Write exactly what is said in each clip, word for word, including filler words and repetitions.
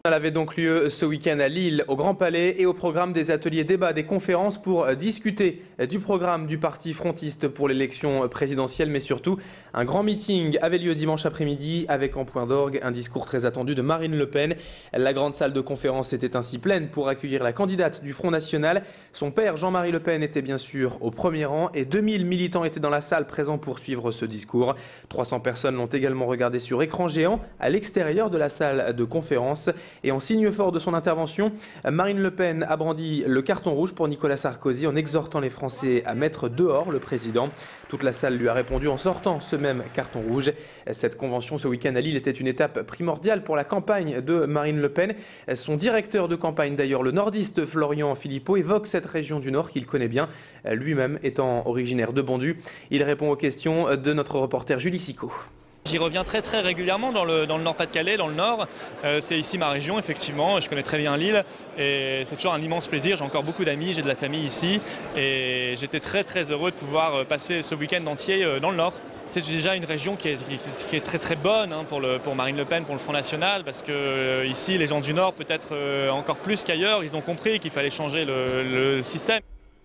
Elle avait donc lieu ce week-end à Lille, au Grand Palais, et au programme des ateliers débats, des conférences pour discuter du programme du parti frontiste pour l'élection présidentielle, mais surtout un grand meeting avait lieu dimanche après-midi avec en point d'orgue un discours très attendu de Marine Le Pen. La grande salle de conférence était ainsi pleine pour accueillir la candidate du Front National. Son père, Jean-Marie Le Pen, était bien sûr au premier rang et deux mille militants étaient dans la salle présents pour suivre ce discours. trois cents personnes l'ont également regardé sur écran géant à l'extérieur de la salle de conférence. Et en signe fort de son intervention, Marine Le Pen a brandi le carton rouge pour Nicolas Sarkozy en exhortant les Français à mettre dehors le président. Toute la salle lui a répondu en sortant ce même carton rouge. Cette convention ce week-end à Lille était une étape primordiale pour la campagne de Marine Le Pen. Son directeur de campagne, d'ailleurs le nordiste Florian Philippot, évoque cette région du Nord qu'il connaît bien, lui-même étant originaire de Bondy. Il répond aux questions de notre reporter Julie Sicot. J'y reviens très très régulièrement dans le, dans le Nord-Pas-de-Calais, dans le Nord. Euh, c'est ici ma région, effectivement. Je connais très bien Lille et c'est toujours un immense plaisir. J'ai encore beaucoup d'amis, j'ai de la famille ici et j'étais très très heureux de pouvoir passer ce week-end entier dans le Nord. C'est déjà une région qui est, qui, qui est très très bonne hein, pour, le, pour Marine Le Pen, pour le Front National, parce que euh, ici les gens du Nord, peut-être euh, encore plus qu'ailleurs, ils ont compris qu'il fallait changer le, le système.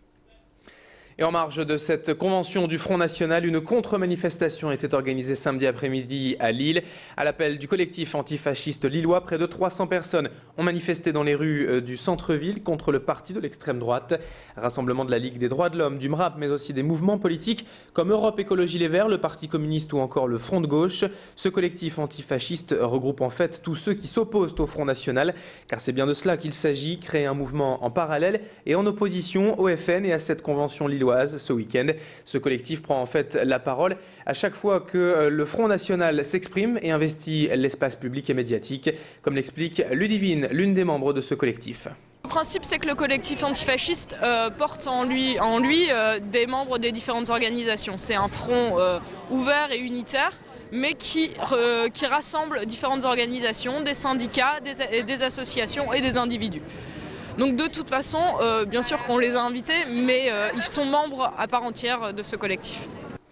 Et en marge de cette convention du Front National, une contre-manifestation était organisée samedi après-midi à Lille. À l'appel du collectif antifasciste lillois, près de trois cents personnes ont manifesté dans les rues du centre-ville contre le parti de l'extrême droite. Rassemblement de la Ligue des droits de l'homme, du M R A P, mais aussi des mouvements politiques comme Europe Écologie Les Verts, le Parti communiste ou encore le Front de gauche. Ce collectif antifasciste regroupe en fait tous ceux qui s'opposent au Front National, car c'est bien de cela qu'il s'agit, créer un mouvement en parallèle et en opposition au F N et à cette convention lilloise. Ce week-end, ce collectif prend en fait la parole à chaque fois que le Front National s'exprime et investit l'espace public et médiatique, comme l'explique Ludivine, l'une des membres de ce collectif. Le principe, c'est que le collectif antifasciste euh, porte en lui, en lui euh, des membres des différentes organisations. C'est un front euh, ouvert et unitaire, mais qui, euh, qui rassemble différentes organisations, des syndicats, des, des associations et des individus. Donc de toute façon, euh, bien sûr qu'on les a invités, mais euh, ils sont membres à part entière de ce collectif.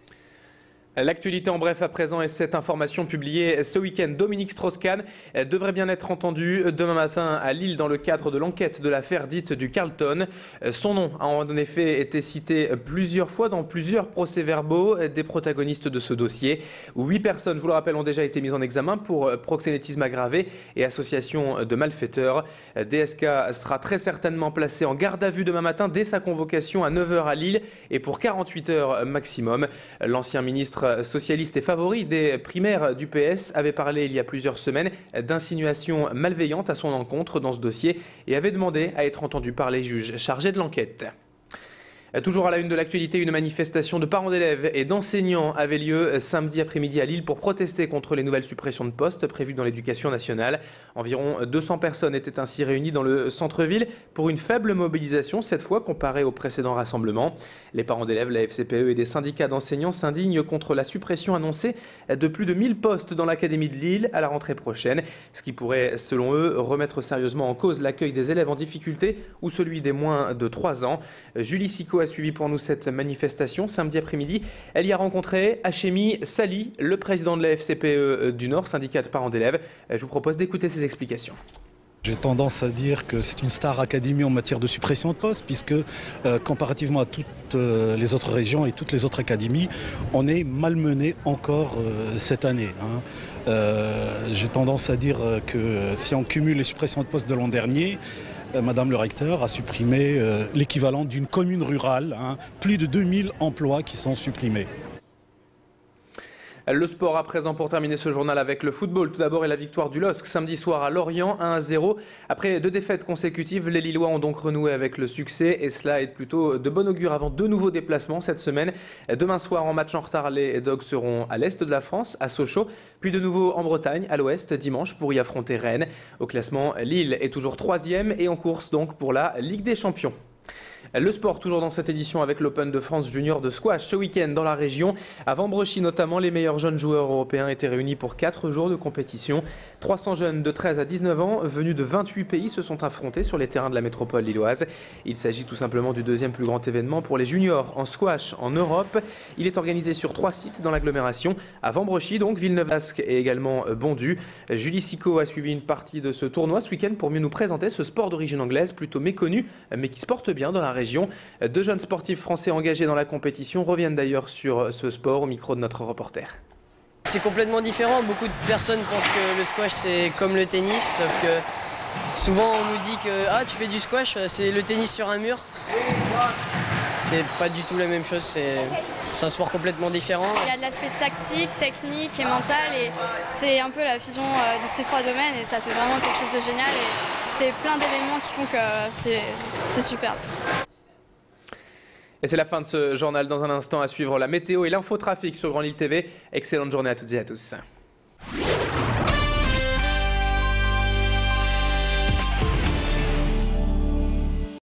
L'actualité en bref à présent est cette information publiée ce week-end. Dominique Strauss-Kahn devrait bien être entendu demain matin à Lille dans le cadre de l'enquête de l'affaire dite du Carlton. Son nom a en effet été cité plusieurs fois dans plusieurs procès-verbaux des protagonistes de ce dossier. Huit personnes, je vous le rappelle, ont déjà été mises en examen pour proxénétisme aggravé et association de malfaiteurs. D S K sera très certainement placé en garde à vue demain matin dès sa convocation à neuf heures à Lille et pour quarante-huit heures maximum. L'ancien ministre socialiste et favori des primaires du P S avait parlé il y a plusieurs semaines d'insinuations malveillantes à son encontre dans ce dossier et avait demandé à être entendu par les juges chargés de l'enquête. Toujours à la une de l'actualité, une manifestation de parents d'élèves et d'enseignants avait lieu samedi après-midi à Lille pour protester contre les nouvelles suppressions de postes prévues dans l'éducation nationale. Environ deux cents personnes étaient ainsi réunies dans le centre-ville pour une faible mobilisation, cette fois comparée au précédent rassemblement. Les parents d'élèves, la F C P E et des syndicats d'enseignants s'indignent contre la suppression annoncée de plus de mille postes dans l'académie de Lille à la rentrée prochaine, ce qui pourrait, selon eux, remettre sérieusement en cause l'accueil des élèves en difficulté ou celui des moins de trois ans. Julie Sicot a suivi pour nous cette manifestation samedi après-midi. Elle y a rencontré Hachemi Sali, le président de la F C P E du Nord, syndicat de parents d'élèves. Je vous propose d'écouter ses explications. J'ai tendance à dire que c'est une star académie en matière de suppression de postes, puisque euh, comparativement à toutes euh, les autres régions et toutes les autres académies, on est malmené encore euh, cette année. Hein. Euh, j'ai tendance à dire que si on cumule les suppressions de postes de l'an dernier, Madame le recteur a supprimé euh, l'équivalent d'une commune rurale, hein, plus de deux mille emplois qui sont supprimés. Le sport à présent pour terminer ce journal avec le football. Tout d'abord et la victoire du L O S C samedi soir à Lorient, un à zéro. Après deux défaites consécutives, les Lillois ont donc renoué avec le succès et cela est plutôt de bon augure avant deux nouveaux déplacements cette semaine. Demain soir en match en retard, les Dogs seront à l'est de la France, à Sochaux, puis de nouveau en Bretagne, à l'ouest, dimanche pour y affronter Rennes. Au classement, Lille est toujours troisième et en course donc pour la Ligue des Champions. Le sport toujours dans cette édition avec l'Open de France Junior de squash ce week-end dans la région. À Vambrechy notamment, les meilleurs jeunes joueurs européens étaient réunis pour quatre jours de compétition. trois cents jeunes de treize à dix-neuf ans venus de vingt-huit pays se sont affrontés sur les terrains de la métropole lilloise. Il s'agit tout simplement du deuxième plus grand événement pour les juniors en squash en Europe. Il est organisé sur trois sites dans l'agglomération, à Vambrechy donc, Villeneuve-d'Ascq et également Bondu. Julie Sicot a suivi une partie de ce tournoi ce week-end pour mieux nous présenter ce sport d'origine anglaise plutôt méconnu mais qui se porte bien dans la région. Deux jeunes sportifs français engagés dans la compétition reviennent d'ailleurs sur ce sport au micro de notre reporter. C'est complètement différent. Beaucoup de personnes pensent que le squash c'est comme le tennis, sauf que souvent on nous dit que ah, tu fais du squash, c'est le tennis sur un mur. C'est pas du tout la même chose, c'est un sport complètement différent. Il y a de l'aspect tactique, technique et mental et c'est un peu la fusion de ces trois domaines et ça fait vraiment quelque chose de génial et c'est plein d'éléments qui font que c'est superbe. Et c'est la fin de ce journal. Dans un instant à suivre la météo et l'infotrafic sur Grand Lille T V. Excellente journée à toutes et à tous.